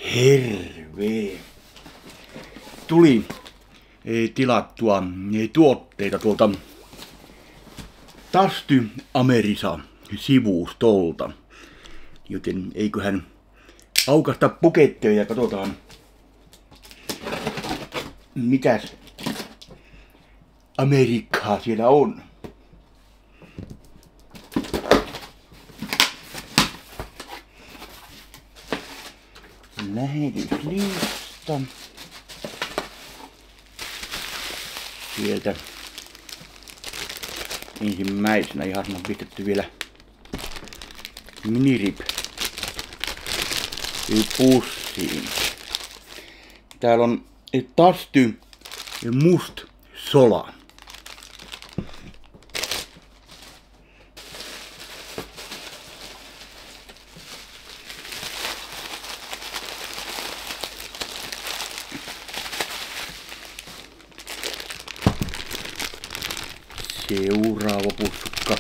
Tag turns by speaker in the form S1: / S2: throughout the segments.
S1: Herve. Tuli tilattua tuotteita tuolta Tasty Amerisa sivustolta. Joten eiköhän aukasta puketteja ja katsotaan mitäs Amerikkaa siellä on. Lähetyslista. Sieltä ensimmäisenä ihan on pistetty vielä minirip pussiin. Täällä on Tasty Must Sola. Seuraava pussukka.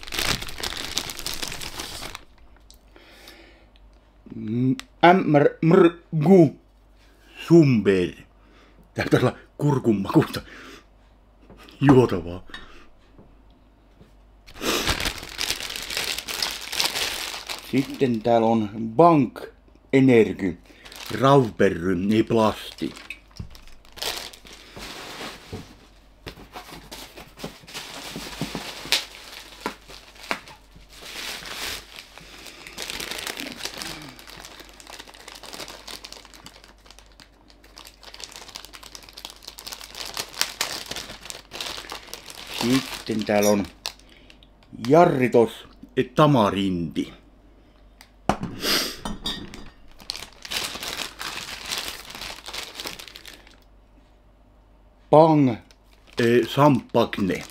S1: MRG Sumber. Tää pitää olla kurkunmakusta juotavaa. Sitten täällä on Bank Energy Rauperry plasti. Sitten täällä on Jarritos Tamarindi. Pang Sampagne.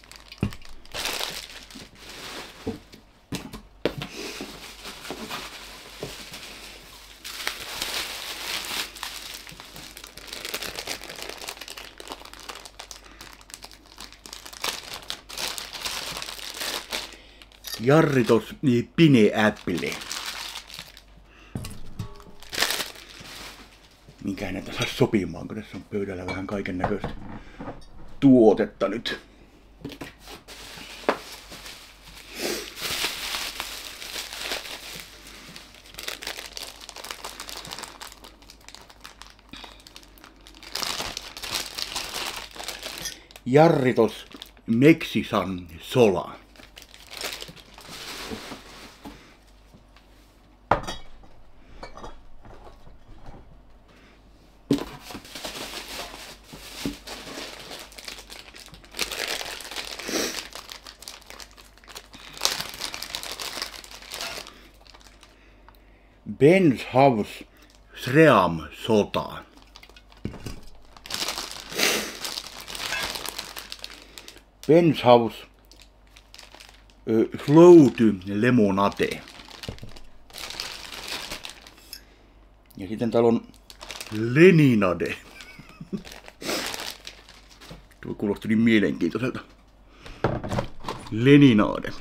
S1: Jarritos Pineapple. Minkä näitä saa sopimaan, kun tässä on pöydällä vähän kaiken näköistä tuotetta nyt. Jarritos Mexisan Sola. Ben's House Sream Sota. Ben's House Slow-ty Lemonade. Ja sitten täällä on Leninade. Tuo kuulosti niin mielenkiintoiselta. Leninade.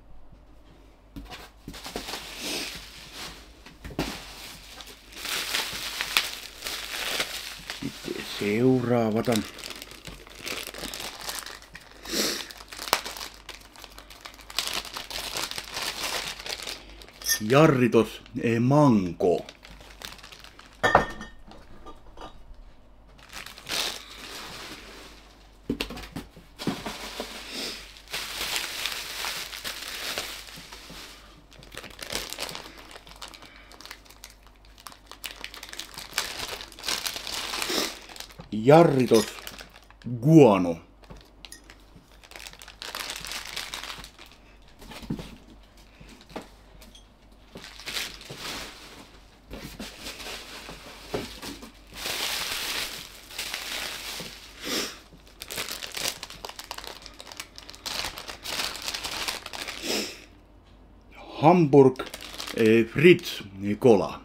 S1: Sitten seuraavat on Jarritos Mango. Jarritos Guano. Hamburg Fritz Cola.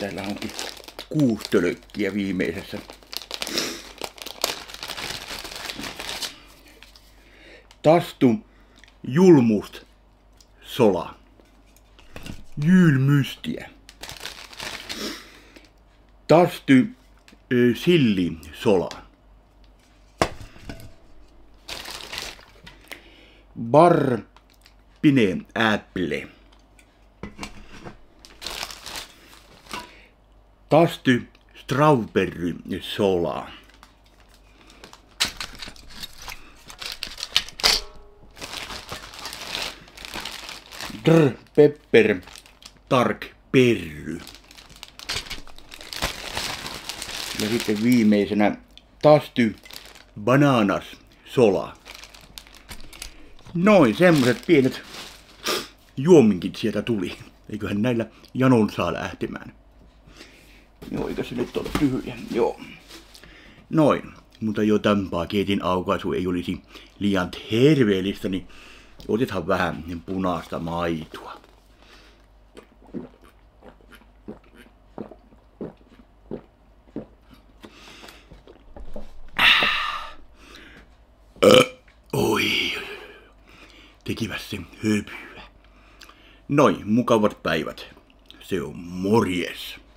S1: Täällä onkin 6 tölkkiä viimeisessä. Tastu julmust sola. Jylmystiä. Tasty silli sola. Bar pine äpple. Tasty strawberry sola. Pepper tark perry. Ja sitten viimeisenä tasty bananas sola. Noin semmoset pienet juominkit sieltä tuli. Eiköhän näillä janon saa lähtemään. Joo, eikö se nyt ole tyhjä? Joo. Noin. Mutta jo tämän paketin aukaisu ei olisi liian terveellistä, niin otethan vähän punaista maitoa. Oi, tekivät se höpyä. Noin, mukavat päivät. Se on morjes.